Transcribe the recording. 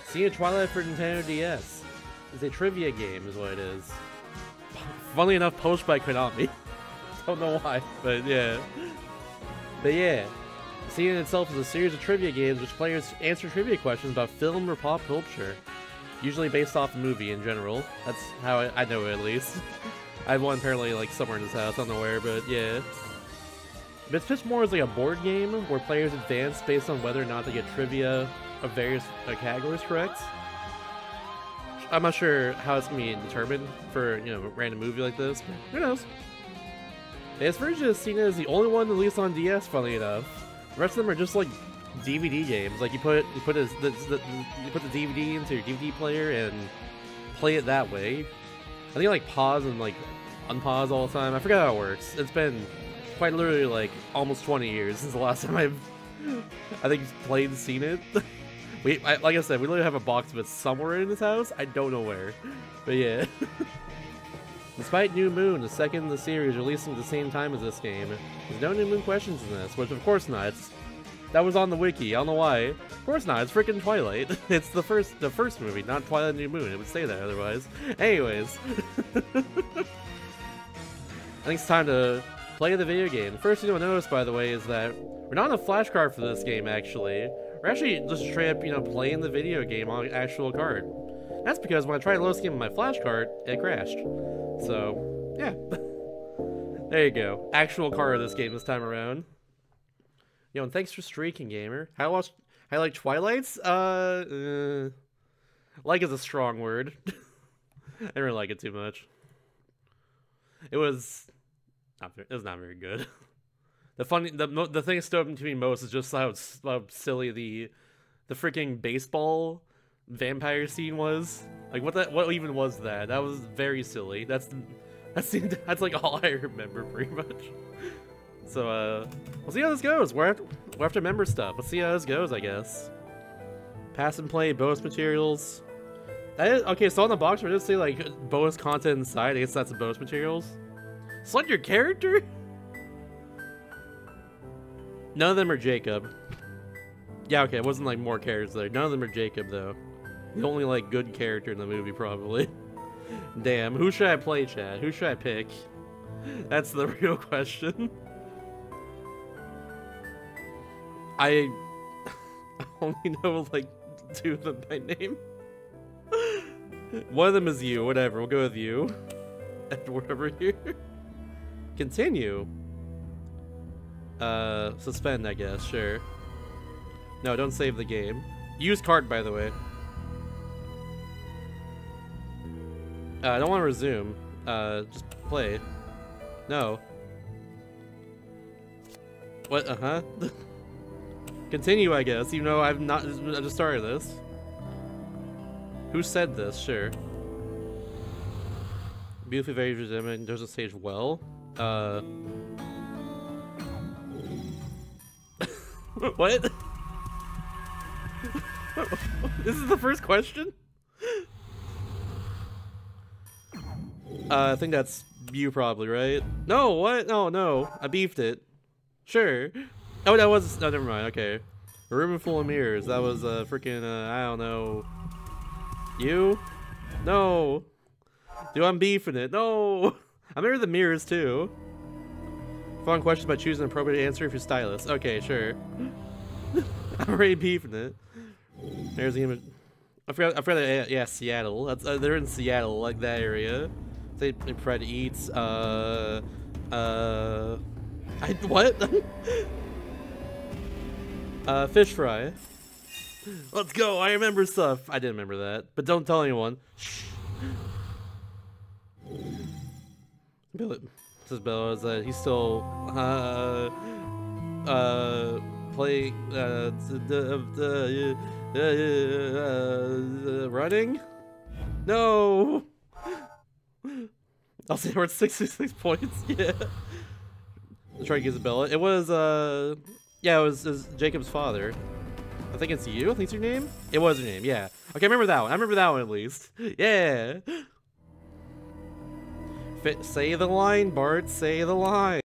Seeing Twilight for Nintendo DS. It's a trivia game, is what it is. Funnily enough, posted by Konami. Don't know why, but yeah. But yeah. Seeing itself is a series of trivia games which players answer trivia questions about film or pop culture. Usually based off a movie in general. That's how I know it, at least. I have one apparently like somewhere in this house, I don't know where, but yeah. But it's just more as like a board game where players advance based on whether or not they get trivia of various categories correct. I'm not sure how it's gonna be determined for, you know, a random movie like this, but who knows? This version is seen as the only one released on DS, funnily enough. The rest of them are just like DVD games. Like you put the DVD into your DVD player and play it that way. I think like pause and like unpause all the time. I forget how it works. It's been quite literally like almost 20 years since the last time I think played and seen it. Like I said, we literally have a box of it somewhere in this house. I don't know where, but yeah. Despite New Moon, the second in the series, releasing at the same time as this game, there's no New Moon questions in this, which of course not. That was on the wiki. I don't know why. Of course not. It's freaking Twilight. It's the first movie, not Twilight New Moon. It would say that otherwise. Anyways, I think it's time to play the video game. The first thing you'll notice, by the way, is that we're not on a flashcard for this game. Actually, we're actually just straight up, you know, playing the video game on an actual card. That's because when I tried to load this game on my flash card, it crashed. So, yeah. There you go. Actual card of this game this time around. Yo, and thanks for streaking, gamer. How like Twilights? Like is a strong word. I didn't really like it too much. It was not very good. The thing that stood out to me most is just how silly the freaking baseball vampire scene was. Like what even was that? That was very silly. That's like all I remember pretty much. So we'll see how this goes. We'll have to remember stuff. Let's see how this goes, I guess. Pass and play, bonus materials. Okay, so on the box, we're just say like bonus content inside. I guess that's the bonus materials. Select your character? None of them are Jacob. Yeah, okay, it wasn't like more characters there. None of them are Jacob, though. The only, like, good character in the movie, probably. Damn, who should I play, Chad? Who should I pick? That's the real question. I only know, like, 2 of them by name. One of them is you, whatever, we'll go with you. Edward over here. Continue. Suspend, I guess, sure. No, don't save the game. Use card, by the way. I don't want to resume. Just play. No. What? Uh-huh. Continue, I guess, even though I just started this. Who said this? Sure. Beautifully very resembling. There's a stage well. What? This is the first question? I think that's you probably, right? No, what? No, no. I beefed it. Sure. Oh, that was... Oh, never mind. Okay. A room full of mirrors. That was, freaking, I don't know. You? No. Dude, I'm beefing it. No. I remember the mirrors, too. Fun questions by choosing an appropriate answer if you're stylist. Okay, sure. I'm already beefing it. There's the image. I forgot that, yeah, Seattle. That's, they're in Seattle, like that area. They try to eat, what? Fish fry. Let's go, I remember stuff. I didn't remember that, but don't tell anyone. Shh. Billy, says Bella, is that he's still, playing, running? No! I'll say we're at 66 points, yeah. Let's try to get Isabella. It was, yeah, it was Jacob's father. I think it's you? I think it's your name? It was your name, yeah. Okay, I remember that one. I remember that one at least. Yeah! Say the line, Bart, say the line.